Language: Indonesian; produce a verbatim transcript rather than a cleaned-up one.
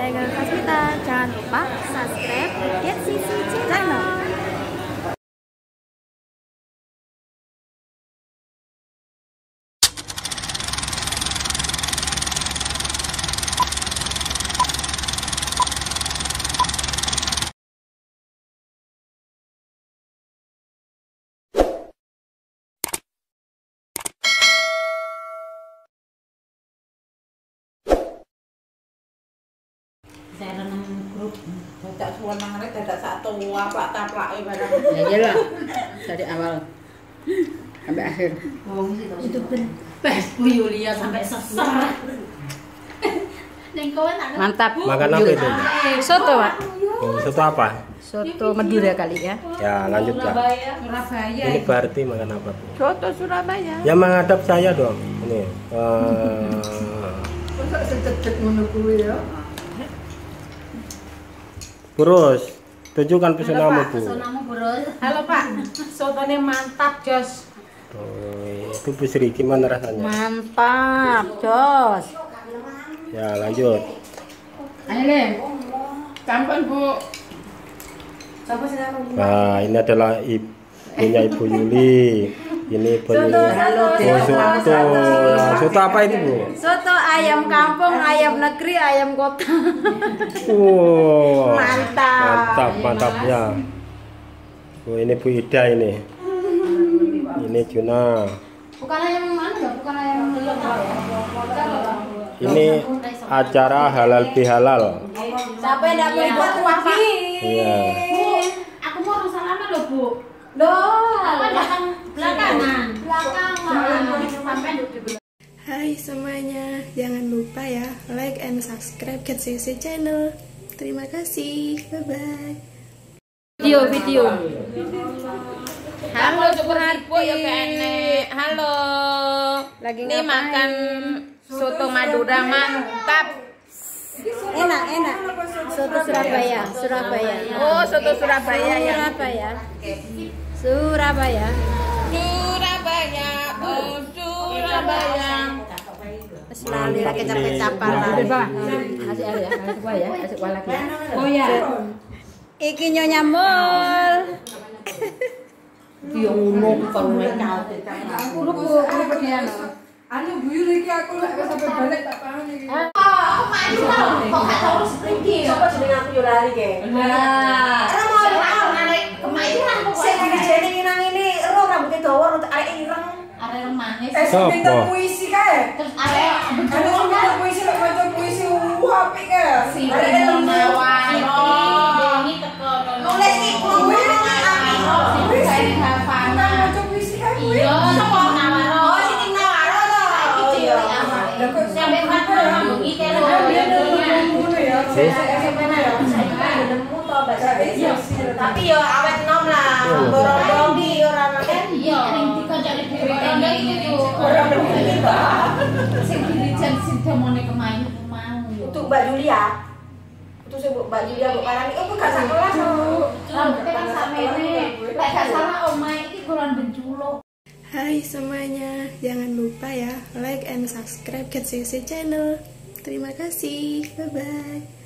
saya Galang Kasmita. Jangan lupa subscribe Get Sisi Channel. Saya renang grup, tidak suara nangaret, tidak satu apa taplak barang. Ya iyalah, dari awal sampai akhir. Itu best Bu Yulia sampai seser. Mantap. Makan apa itu? Soto, Pak. Oh, soto apa? Soto Madura kali ya. Ya, lanjut ya. Surabaya. Ini berarti makan apa? Soto Surabaya. Yang menghadap saya dong. Ini. Uh, Masa sedek-sedek menunggu ya? Burus, tunjukkan pesonamu, Bu. Pesonamu, Burus. Halo, Pak. Sotonya mantap, Jos. Oh, itu Bu Sri, gimana rasanya? Mantap, Jos. Ya, lanjut. Ayo, Le. Kampun, Bu. Nah, ini adalah ibunya Ibu Yuli. Ini ibunya. Oh, soto. Nah, soto apa itu, Bu? Soto ayam kampung, ayam negeri, ayam kota. Wow. Mantap. Mantap, mantap ya. Oh, ini Bu Ida ini. Ini Juna. Bukan ayam mana? Bukan ayam Ini acara halal bihalal. Siapa yang tidak boleh buat kuah, Pak? Iya. Aku mau orang salana loh, Bu. Loh, Belakang, belakangan. Belakangan. Hai semuanya, jangan lupa ya like and subscribe Get Sisi Channel. Terima kasih, bye bye. Video, video. Halo, Suharti. Halo. Lagi ini makan soto Madura mantap. Enak, enak. Soto Surabaya, Surabaya. Oh, soto Surabaya ya. Surabaya. Surabaya. Surabaya, oh Surabaya. Selalu kecap-kecapan. Kasih air ya, kasih kuah ya, kasih kuah lagi. Oh ya. Iki nyonya mul. Dia ngomong kalau mereka. Aku lu aku dia. Anu Bu Yuli iki aku lek sampai balik tak paham iki. Oh, maju kok gak tahu sprint. Sopo jeneng aku yo lali ke. Nah. Ora mau arek kemairan kok. Sing dijene nang ini ero rambutnya dawa rada arek ireng. Arek manis. Eh Sopo? pinter puisi kae. Terus arek Anu pinter puisi lek maca puisi apik kae. si Nawan. Ini teko. Nulis iku apik. Si Kain Havana. Maca puisi kae. Iya, sapa Nawaro. Oh, sing nawaro to. Iki cilik apa? Sampai mati ngomong iki lho. Ngono ya. Nemu to baca tapi yo awet nom lah. Borong di ora nang Iya, ning dikoncone dhewe tenda iki yo. Sing dirijen sing demone kemain mau. untuk Mbak Julia. Itu sing Mbak Julia mbok parani. Oh, gak sak kelas to. Rambutnya kan samene. Lek gak salah omahe iki kulon benculo. Hai semuanya, jangan lupa ya like and subscribe Get Sisi Channel. Terima kasih, bye bye.